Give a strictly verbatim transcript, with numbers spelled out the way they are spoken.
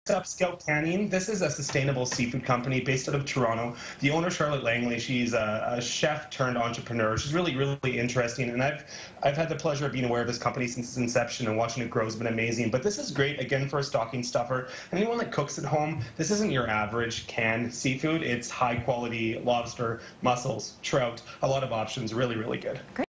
Upscale Canning. This is a sustainable seafood company based out of Toronto. The owner, Charlotte Langley, she's a, a chef turned entrepreneur. She's really, really interesting, and I've I've had the pleasure of being aware of this company since its inception, and watching it grow has been amazing. But this is great, again, for a stocking stuffer. Anyone that cooks at home, this isn't your average canned seafood. It's high-quality lobster, mussels, trout, a lot of options. Really, really good. Great.